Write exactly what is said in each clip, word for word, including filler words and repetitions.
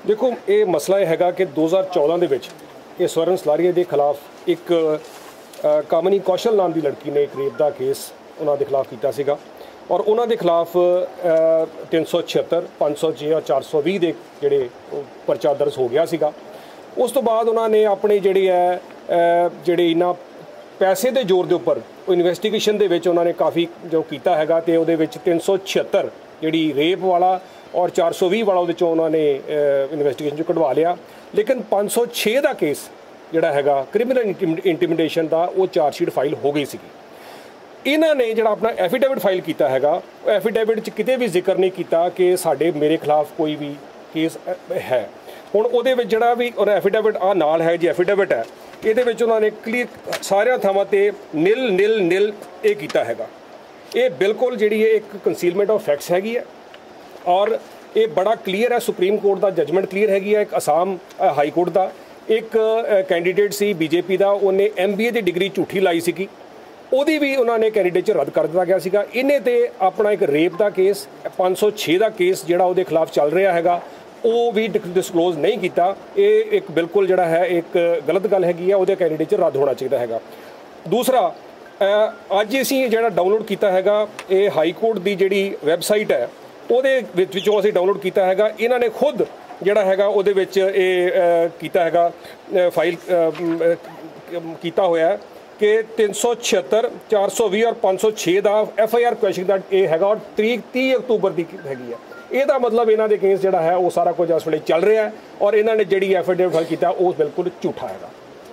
देखो ये मसला यह हैगा कि दो हज़ार चौदह ਦੇ ਵਿੱਚ ਇਹ ਸਵਰਨ ਸਲਾਰੀਆ ਦੇ ਖਿਲਾਫ ਇੱਕ ਕਾਮਨੀ ਕੌਸ਼ਲ ਨਾਮ ਦੀ ਲੜਕੀ ਨੇ ਇੱਕ ਰੇਪ ਦਾ ਕੇਸ ਉਹਨਾਂ ਦੇ ਖਿਲਾਫ ਕੀਤਾ ਸੀਗਾ ਔਰ ਉਹਨਾਂ ਦੇ ਖਿਲਾਫ ਤਿੰਨ ਸੌ ਛਿਹੱਤਰ ਪੰਜ ਸੌ ਛੇ ਔਰ ਚਾਰ ਸੌ ਵੀਹ ਦੇ ਜਿਹੜੇ ਪਰਚਾ ਦਰਜ ਹੋ ਗਿਆ ਸੀਗਾ। ਉਸ ਤੋਂ ਬਾਅਦ ਉਹਨਾਂ ਨੇ ਆਪਣੇ ਜਿਹੜੇ ਹੈ ਜਿਹੜੇ ਇਹਨਾਂ ਪੈਸੇ ਦੇ ਜ਼ੋਰ ਦੇ ਉੱਪਰ ਉਹ ਇਨਵੈਸਟੀਗੇਸ਼ਨ ਦੇ ਵਿੱਚ ਉਹਨਾਂ ਨੇ ਕਾਫੀ ਜੋ ਕੀਤਾ ਹੈਗਾ ਤੇ ਉਹਦੇ ਵਿੱਚ ਤਿੰਨ ਸੌ ਛਿਹੱਤਰ ਜਿਹੜੀ ਰੇਪ ਵਾਲਾ और चार सौ भी वाला वो उन्होंने इन्वेस्टिगेशन चो कढ़वा लिया, लेकिन पाँच सौ छे का केस जोड़ा है क्रिमिनल इंटिमिडेशन का वो चार्जशीट फाइल हो गई सी। इन्होंने जो अपना एफीडेविट फाइल किया है एफीडेविट किते भी जिक्र नहीं किया कि साढ़े मेरे खिलाफ कोई भी केस है। हुण उहदे विच जिहड़ा भी और एफीडेविट आ नाल है जी एफीडेविट है ये उन्होंने क्लीयर सारिया थावां ते निल निल निल ये किया है। ये बिल्कुल जी एक कंसीलमेंट ऑफ फैक्ट्स हैगी है और ये बड़ा क्लीयर है। सुप्रीम कोर्ट का जजमेंट क्लीयर हैगी है। एक आसाम हाई कोर्ट का एक कैंडीडेट सी बीजेपी का उन्हें एम बी ए की डिग्री झूठी लाई सी ਉਹਦੀ भी उन्होंने कैंडीडेट रद्द कर दिया गया सीगा। इन्हें तो अपना एक रेप का केस पाँच सौ छे का केस जोड़ा वो खिलाफ चल रहा है वो भी डिस्कलोज नहीं किया। ये एक बिल्कुल जोड़ा है एक गलत गल हैगी है। वो कैंडीडेट रद्द होना चाहिए है। दूसरा अज असी जो डाउनलोड किया है ये हाई कोर्ट की जी वैबसाइट है ਉਹਦੇ ਵਿੱਚੋਂ ਅਸੀਂ ਡਾਊਨਲੋਡ ਕੀਤਾ ਹੈਗਾ। ਇਹਨਾਂ ਨੇ ਖੁਦ ਜਿਹੜਾ ਹੈਗਾ ਉਹਦੇ ਵਿੱਚ ਇਹ ਕੀਤਾ ਹੈਗਾ ਫਾਈਲ ਕੀਤਾ ਹੋਇਆ ਹੈ ਕਿ ਤਿੰਨ ਸੌ ਛਿਹੱਤਰ ਚਾਰ ਸੌ ਵੀਹ ਔਰ ਪੰਜ ਸੌ ਛੇ ਦਾ ਐਫ ਆਈ ਆਰ ਕੁਐਸ਼ਨ ਦਾ ਇਹ ਹੈਗਾ ਔਰ ਤਰੀਕ ਤੀਹ ਅਕਤੂਬਰ ਦੀ ਹੈਗੀ ਹੈ। ਇਹਦਾ ਮਤਲਬ ਇਹਨਾਂ ਦੇ ਕੇਸ ਜਿਹੜਾ ਹੈ ਉਹ ਸਾਰਾ ਕੁਝ ਇਸ ਵੇਲੇ ਚੱਲ ਰਿਹਾ ਹੈ ਔਰ ਇਹਨਾਂ ਨੇ ਜਿਹੜੀ ਐਫੀਡੇਵਿਟ ਫਾਈਲ ਕੀਤਾ ਉਹ ਬਿਲਕੁਲ ਝੂਠਾ ਹੈਗਾ।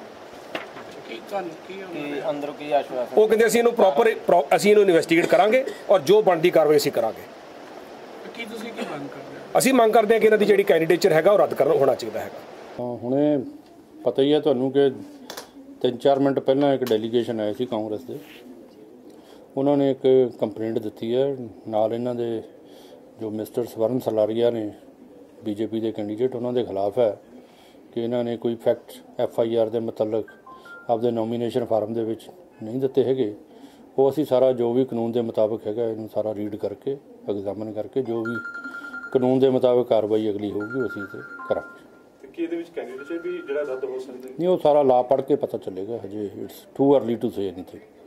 ਅੰਦਰੋਂ ਕੀ ਆਸ਼ਵਾਸਨ ਉਹ ਕਹਿੰਦੇ ਅਸੀਂ ਇਹਨੂੰ ਪ੍ਰੋਪਰ ਅਸੀਂ ਇਹਨੂੰ ਇਨਵੈਸਟੀਗੇਟ ਕਰਾਂਗੇ ਔਰ ਜੋ ਬਣਦੀ ਕਾਰਵਾਈ ਅਸੀਂ ਕਰਾਂਗੇ। ਅਸੀਂ ਮੰਗ ਕਰਦੇ ਹਾਂ ਕਿ ਇਹਨਾਂ ਦੀ ਜਿਹੜੀ ਕੈਂਡੀਡੇਚਰ ਹੈਗਾ ਉਹ ਰੱਦ ਕਰਨਾ ਹੋਣਾ ਚਾਹੀਦਾ ਹੈਗਾ। ਹੁਣੇ ਪਤਾ ਹੀ ਹੈ ਤੁਹਾਨੂੰ ਕਿ ਤਿੰਨ ਚਾਰ ਮਿੰਟ ਪਹਿਲਾਂ ਇੱਕ ਡੈਲੀਗੇਸ਼ਨ ਆਇਆ ਸੀ ਕਾਂਗਰਸ ਦੇ, ਉਹਨਾਂ ਨੇ ਇੱਕ ਕੰਪਲੇਂਟ ਦਿੱਤੀ ਹੈ ਨਾਲ ਇਹਨਾਂ ਦੇ ਜੋ ਮਿਸਟਰ ਸਵਰਨ ਸਲਾਰੀਆ ਨੇ ਬੀਜੇਪੀ ਦੇ ਕੈਂਡੀਡੇਟ ਉਹਨਾਂ ਦੇ ਖਿਲਾਫ ਹੈ ਕਿ ਇਹਨਾਂ ਨੇ ਕੋਈ ਫੈਕਟ ਐਫ ਆਈ ਆਰ ਦੇ ਮੁਤਲਕ ਆਪਦੇ ਨੋਮੀਨੇਸ਼ਨ ਫਾਰਮ ਦੇ ਵਿੱਚ ਨਹੀਂ ਦਿੱਤੇ ਹੈਗੇ। ਉਹ ਅਸੀਂ ਸਾਰਾ ਜੋ ਵੀ ਕਾਨੂੰਨ ਦੇ ਮੁਤਾਬਕ ਹੈਗਾ ਇਹਨੂੰ ਸਾਰਾ ਰੀਡ ਕਰਕੇ ਐਗਜ਼ਾਮਨ ਕਰਕੇ ਜੋ ਵੀ ਕਾਨੂੰਨ ਦੇ ਮੁਤਾਬਕ ਕਾਰਵਾਈ ਅਗਲੀ ਹੋਊਗੀ ਅਸੀਂ ਤੇ ਕਰਾਂਗੇ। ਕਿ ਇਹਦੇ ਵਿੱਚ ਕੈਂਡੀਡੇਟ ਵੀ ਜਿਹੜਾ ਰੱਦ ਹੋ ਸਕਦਾ ਨਹੀਂ ਉਹ ਸਾਰਾ ਲਾ ਪੜ੍ਹ ਕੇ ਪਤਾ ਚੱਲੇਗਾ। ਹਜੇ it's too early to say anything.